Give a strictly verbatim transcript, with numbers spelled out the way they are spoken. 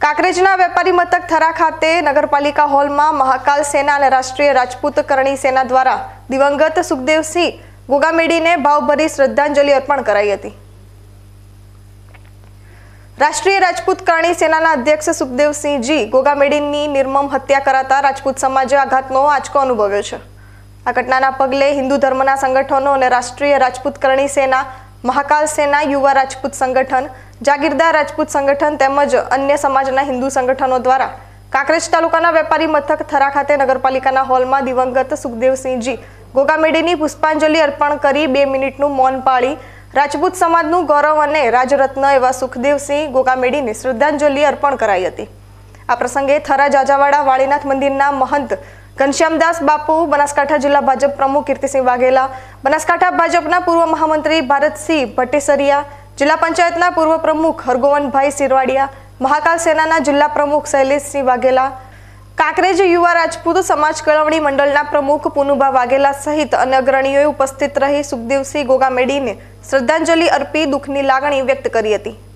કાંકરેજના વેપારી મથક થરા ખાતે નગરપાલિકા હોલમાં મહાકાલ સેના અને રાષ્ટ્રીય રાજપૂત કરણી સેના દ્વારા દિવંગત સુખદેવસિંહ ગોગામેડીને ભાવભરી શ્રદ્ધાંજલિ અર્પણ કરાઈ હતી। રાષ્ટ્રીય રાજપૂત કરણી સેનાના અધ્યક્ષ સુખદેવસિંહજી ગોગામેડીની નિર્મમ હત્યા કરાતા રાજપૂત સમાજે આઘાતનો આંચકો અનુભવ્યો છે। આ ઘટનાના પગલે હિન્દુ ધર્મના સંગઠનો અને રાષ્ટ્રીય રાજપૂત કરણી સેના, મહાકાલ સેના, યુવા રાજપૂત સંગઠન, જાગીરદાર રાજપૂત સંગઠન તેમજ અન્ય સમાજના હિન્દુ સંગઠનો દ્વારા કાંકરેજ તાલુકાના વેપારી મથક થરા ખાતે નગરપાલિકાના હોલમાં દિવંગત સુખદેવસિંહજી ગોગામેડીની પુષ્પાંજલિ અર્પણ કરી બે મિનિટનું મૌન પાળી રાજપૂત સમાજનું ગૌરવ અને રાજરત્ન એવા સુખદેવસિંહ ગોગામેડીને શ્રદ્ધાંજલિ અર્પણ કરાઈ હતી। આ પ્રસંગે થરા જાજાવાડા વાળીનાથ મંદિરના મહંત ઘનશ્યામદાસ બાપુ, બનાસકાંઠા જિલ્લા ભાજપ પ્રમુખ કીર્તિસિંહ વાઘેલા, બનાસકાંઠા ભાજપના પૂર્વ મહામંત્રી ભારતસિંહ ભટ્ટેસરિયા, જિલ્લા પંચાયતના પૂર્વ પ્રમુખ હરગોવનભાઈ સિરવાડિયા, મહાકાલ સેનાના જિલ્લા પ્રમુખ શૈલેષસિંહ વાઘેલા, કાંકરેજ યુવા રાજપૂત સમાજ કેળવણી મંડળના પ્રમુખ પુનુભા વાઘેલા સહિત અન્ય અગ્રણીઓએ ઉપસ્થિત રહી સુખદેવસિંહ ગોગામેડીને શ્રદ્ધાંજલિ અર્પી દુઃખની લાગણી વ્યક્ત કરી હતી।